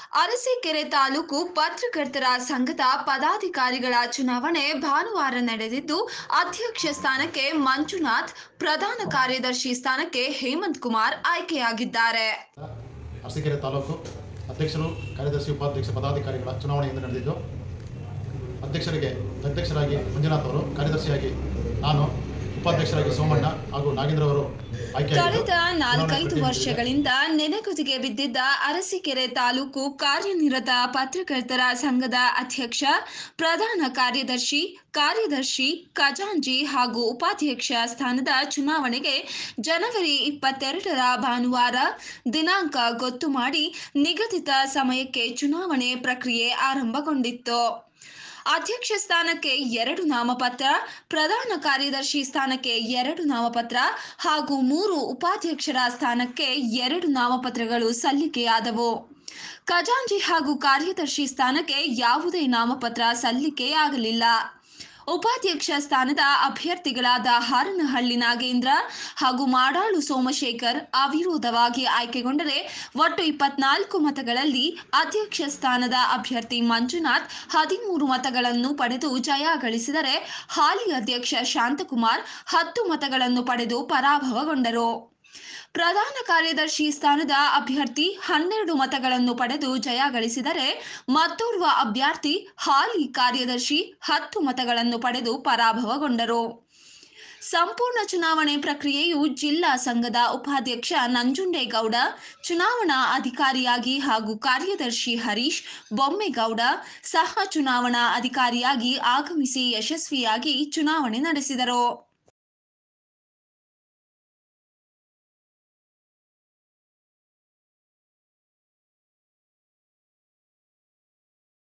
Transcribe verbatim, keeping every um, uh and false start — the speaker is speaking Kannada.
ಅರಸೀಕೆರೆ ತಾಲೂಕು ಪತ್ರಕರ್ತರ ಸಂಘದ ಪದಾಧಿಕಾರಿಗಳ ಚುನಾವಣೆ ಭಾನುವಾರ ನಡೆದಿದ್ದು, ಅಧ್ಯಕ್ಷ ಸ್ಥಾನಕ್ಕೆ ಮಂಜುನಾಥ್, ಪ್ರಧಾನ ಕಾರ್ಯದರ್ಶಿ ಸ್ಥಾನಕ್ಕೆ ಹೇಮಂತ್ ಕುಮಾರ್ ಆಯ್ಕೆಯಾಗಿದ್ದಾರೆ. ಅರಸೀಕೆರೆ ತಾಲೂಕು ಅಧ್ಯಕ್ಷರು, ಕಾರ್ಯದರ್ಶಿ, ಉಪಾಧ್ಯಕ್ಷ ಪದಾಧಿಕಾರಿಗಳ ಚುನಾವಣೆ ಎಂದು ನಡೆದಿದ್ದು, ಅಧ್ಯಕ್ಷರಿಗೆ ಅಧ್ಯಕ್ಷರಾಗಿ ಮಂಜುನಾಥ್ ಅವರು, ಕಾರ್ಯದರ್ಶಿಯಾಗಿ ನಾನು, ಉಪಾಧ್ಯಕ್ಷರಾಗಿ ಸೋಮಣ್ಣ ಹಾಗೂ ನಾಗೇಂದ್ರ ಅವರು ಆಯ್ಕೆಯಾಗಿದ್ದಾರೆ. ಕಳೆದ ನಾಲ್ಕೈದು ವರ್ಷಗಳಿಂದ ನೆನೆಗುದಿಗೆ ಬಿದ್ದಿದ್ದ ಅರಸೀಕೆರೆ ತಾಲೂಕು ಕಾರ್ಯನಿರತ ಪತ್ರಕರ್ತರ ಸಂಘದ ಅಧ್ಯಕ್ಷ, ಪ್ರಧಾನ ಕಾರ್ಯದರ್ಶಿ, ಕಾರ್ಯದರ್ಶಿ, ಖಜಾಂಚಿ ಹಾಗೂ ಉಪಾಧ್ಯಕ್ಷ ಸ್ಥಾನದ ಚುನಾವಣೆಗೆ ಜನವರಿ ಇಪ್ಪತ್ತೆರಡರ ಭಾನುವಾರ ದಿನಾಂಕ ಗೊತ್ತು ಮಾಡಿ ನಿಗದಿತ ಸಮಯಕ್ಕೆ ಚುನಾವಣೆ ಪ್ರಕ್ರಿಯೆ ಆರಂಭಗೊಂಡಿತ್ತು. ಅಧ್ಯಕ್ಷ ಸ್ಥಾನಕ್ಕೆ ಎರಡು ನಾಮಪತ್ರ, ಪ್ರಧಾನ ಕಾರ್ಯದರ್ಶಿ ಸ್ಥಾನಕ್ಕೆ ಎರಡು ನಾಮಪತ್ರ ಹಾಗೂ ಮೂರು ಉಪಾಧ್ಯಕ್ಷರ ಸ್ಥಾನಕ್ಕೆ ಎರಡು ನಾಮಪತ್ರಗಳು ಸಲ್ಲಿಕೆಯಾದವು. ಖಜಾಂಚಿ ಹಾಗೂ ಕಾರ್ಯದರ್ಶಿ ಸ್ಥಾನಕ್ಕೆ ಯಾವುದೇ ನಾಮಪತ್ರ ಸಲ್ಲಿಕೆಯಾಗಲಿಲ್ಲ. ಉಪಾಧ್ಯಕ್ಷ ಸ್ಥಾನದ ಅಭ್ಯರ್ಥಿಗಳಾದ ಹಾರನಹಳ್ಳಿ ನಾಗೇಂದ್ರ ಹಾಗೂ ಮಾಡಾಳು ಸೋಮಶೇಖರ್ ಅವಿರೋಧವಾಗಿ ಆಯ್ಕೆಗೊಂಡರೆ, ಒಟ್ಟು ಇಪ್ಪತ್ನಾಲ್ಕು ಮತಗಳಲ್ಲಿ ಅಧ್ಯಕ್ಷ ಸ್ಥಾನದ ಅಭ್ಯರ್ಥಿ ಮಂಜುನಾಥ್ ಹದಿಮೂರು ಮತಗಳನ್ನು ಪಡೆದು ಜಯ ಗಳಿಸಿದರೆ, ಹಾಲಿ ಅಧ್ಯಕ್ಷ ಶಾಂತಕುಮಾರ್ ಹತ್ತು ಮತಗಳನ್ನು ಪಡೆದು ಪರಾಭವಗೊಂಡರು. ಪ್ರಧಾನ ಕಾರ್ಯದರ್ಶಿ ಸ್ಥಾನದ ಅಭ್ಯರ್ಥಿ ಹನ್ನೆರಡು ಮತಗಳನ್ನು ಪಡೆದು ಜಯ ಗಳಿಸಿದರೆ, ಮತ್ತೋರ್ವ ಅಭ್ಯರ್ಥಿ ಹಾಲಿ ಕಾರ್ಯದರ್ಶಿ ಹತ್ತು ಮತಗಳನ್ನು ಪಡೆದು ಪರಾಭವಗೊಂಡರು. ಸಂಪೂರ್ಣ ಚುನಾವಣೆ ಪ್ರಕ್ರಿಯೆಯು ಜಿಲ್ಲಾ ಸಂಘದ ಉಪಾಧ್ಯಕ್ಷ ನಂಜುಂಡೇಗೌಡ, ಚುನಾವಣಾ ಅಧಿಕಾರಿಯಾಗಿ ಹಾಗೂ ಕಾರ್ಯದರ್ಶಿ ಹರೀಶ್ ಬೊಮ್ಮೇಗೌಡ ಸಹ ಚುನಾವಣಾ ಅಧಿಕಾರಿಯಾಗಿ ಆಗಮಿಸಿ ಯಶಸ್ವಿಯಾಗಿ ಚುನಾವಣೆ ನಡೆಸಿದರು.